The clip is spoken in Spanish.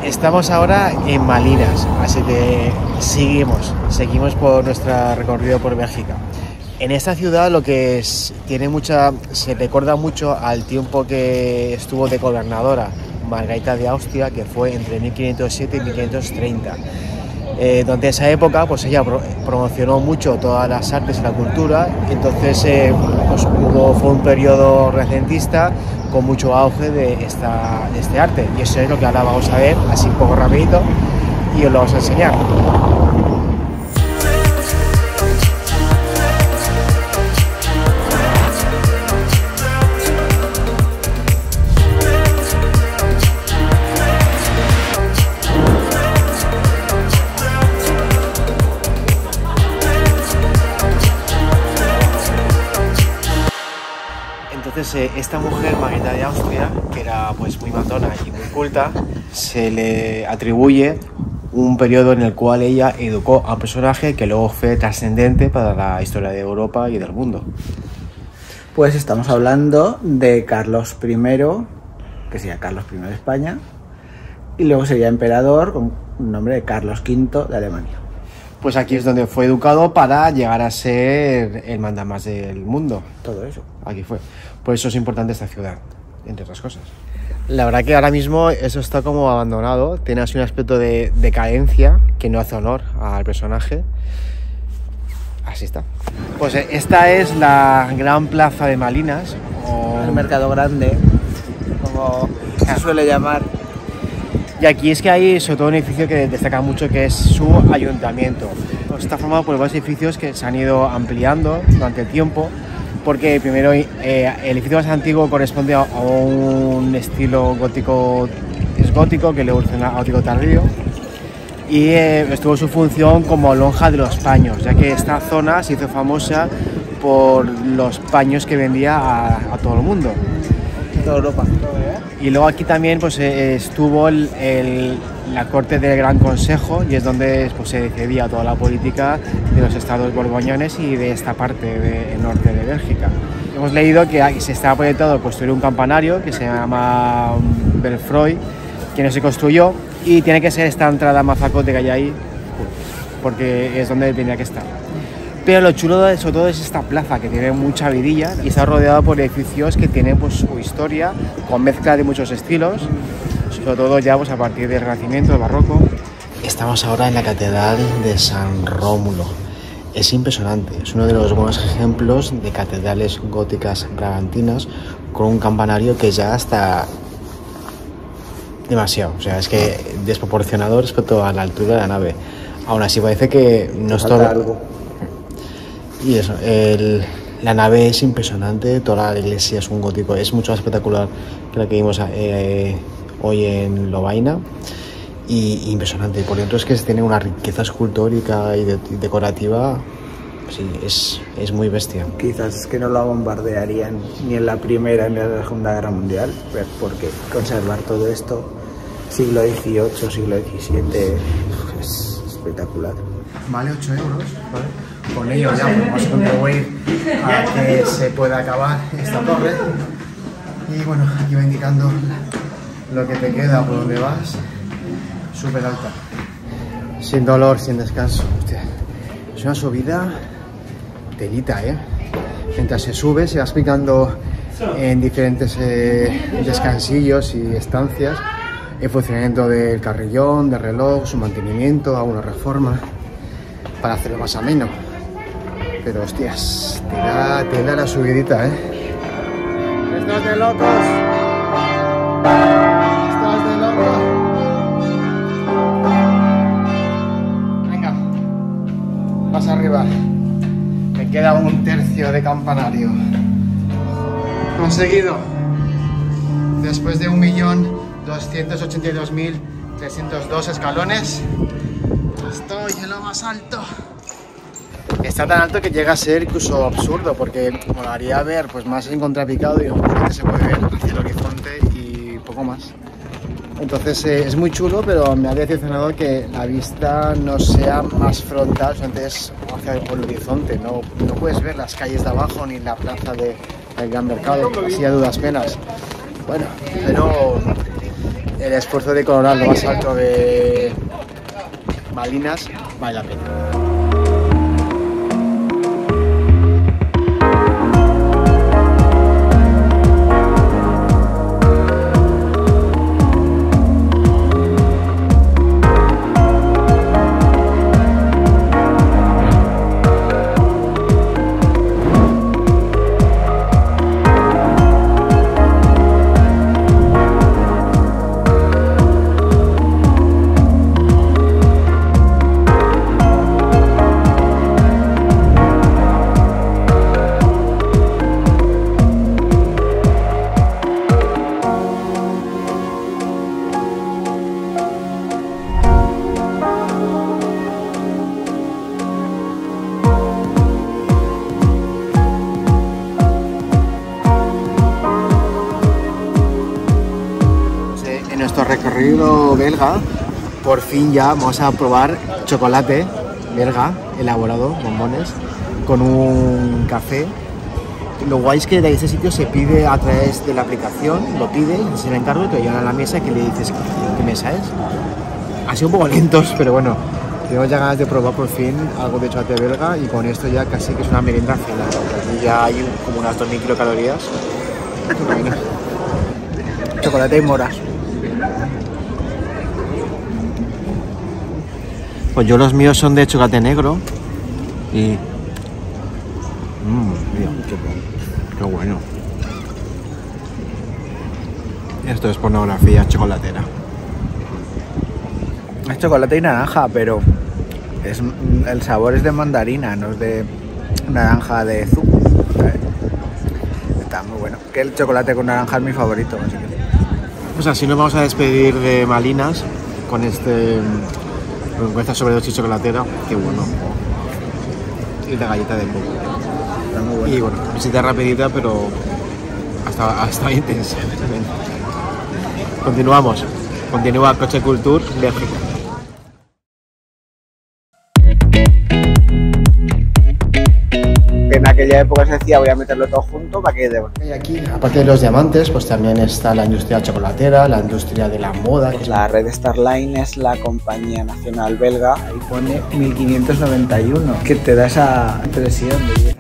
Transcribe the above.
Estamos ahora en Malinas, así que seguimos por nuestro recorrido por Bélgica. En esta ciudad se recuerda mucho al tiempo que estuvo de gobernadora Margarita de Austria, que fue entre 1507 y 1530. Durante esa época, pues ella promocionó mucho todas las artes y la cultura, entonces fue un periodo renacentista con mucho auge de este arte, y eso es lo que ahora vamos a ver así un poco rapidito y os lo vamos a enseñar. Entonces esta mujer, Margarita de Austria, que era pues muy matona y muy culta, se le atribuye un periodo en el cual ella educó a un personaje que luego fue trascendente para la historia de Europa y del mundo. Pues estamos hablando de Carlos I, que sería Carlos I de España, y luego sería emperador con un nombre de Carlos V de Alemania. Pues aquí es donde fue educado para llegar a ser el mandamás del mundo. Todo eso. Aquí fue. Por eso es importante esta ciudad, entre otras cosas. La verdad que ahora mismo eso está como abandonado. Tiene así un aspecto de decadencia que no hace honor al personaje. Así está. Pues esta es la gran plaza de Malinas. El mercado grande, como se suele llamar. Y aquí es que hay sobre todo un edificio que destaca mucho, que es su ayuntamiento. Está formado por varios edificios que se han ido ampliando durante el tiempo, porque primero el edificio más antiguo corresponde a un estilo gótico, es gótico, que le evoluciona a gótico tardío, y estuvo su función como lonja de los paños, ya que esta zona se hizo famosa por los paños que vendía a todo el mundo. Toda Europa. Y luego aquí también pues, estuvo la corte del Gran Consejo, y es donde pues, se decidía toda la política de los estados borgoñones y de esta parte del norte de Bélgica. Hemos leído que se estaba proyectado construir un campanario que se llama Belfroy, que no se construyó, y tiene que ser esta entrada mazacote que hay ahí, porque es donde tenía que estar. Pero lo chulo sobre todo es esta plaza, que tiene mucha vidilla y está rodeada por edificios que tienen pues, su historia, con mezcla de muchos estilos, sobre todo ya pues, a partir del Renacimiento, del Barroco. Estamos ahora en la Catedral de San Rómulo. Es impresionante, es uno de los buenos ejemplos de catedrales góticas bragantinas con un campanario que ya está demasiado, o sea, es que desproporcionado respecto a la altura de la nave. Aún así parece que no es todo... algo. Y eso, la nave es impresionante, toda la iglesia es un gótico, es mucho más espectacular que la que vimos hoy en Lovaina, y impresionante. Por dentro es que tiene una riqueza escultórica y decorativa, sí, es muy bestia. Quizás es que no la bombardearían ni en la Primera ni en la Segunda Guerra Mundial, porque conservar todo esto, siglo XVIII, siglo XVII, es espectacular. Vale 8 euros, ¿vale? Con ello ya podemos contribuir a que se pueda acabar esta torre. Y bueno, aquí va indicando lo que te queda por donde vas. Súper alta, sin dolor, sin descanso. Hostia, es una subida telita, mientras se sube se va explicando en diferentes descansillos y estancias el funcionamiento del carrillón, del reloj, su mantenimiento, alguna reforma para hacerlo más ameno. Pero hostias, te da la subidita, Estás de locos. Estás de locos. Venga, más arriba. Me queda un tercio de campanario. Conseguido. Después de 1.282.302 escalones, estoy en lo más alto. Está tan alto que llega a ser incluso absurdo, porque molaría ver pues más en contrapicado y que se puede ver hacia el horizonte y poco más. Entonces es muy chulo, pero me ha decepcionado que la vista no sea más frontal, antes hacia el horizonte. No puedes ver las calles de abajo ni la plaza del Gran Mercado, así a duras penas. Bueno, pero el esfuerzo de colorar lo más alto de Malinas vale la pena. En nuestro recorrido belga, por fin ya vamos a probar chocolate belga elaborado, bombones, con un café. Lo guay es que de este sitio se pide a través de la aplicación, lo pide, se le encargo y te lo llevan a la mesa, que le dices qué mesa es. Ha sido un poco lentos, pero bueno, tengo ya ganas de probar por fin algo de chocolate belga y con esto ya casi que es una merienda final. Aquí ya hay como unas 2000 kilocalorías. Chocolate y moras. Pues yo los míos son de chocolate negro y... mira, qué bueno. Esto es pornografía chocolatera. Es chocolate y naranja, pero el sabor es de mandarina, no es de naranja de zumo. Está muy bueno. Que el chocolate con naranja es mi favorito, así que... Pues así nos vamos a despedir de Malinas con con esta sobredosis chocolatera, qué bueno. Y la galleta de coco. Está muy bueno. Y bueno, visita rapidita, pero hasta intensa. Continuamos. Continúa Coche Culture Bélgica. En aquella época se decía voy a meterlo todo junto para que quede. Y aquí, aparte de los diamantes, pues también está la industria chocolatera, la industria de la moda. Pues la red Starline es la compañía nacional belga. Ahí pone 1591, que te da esa impresión de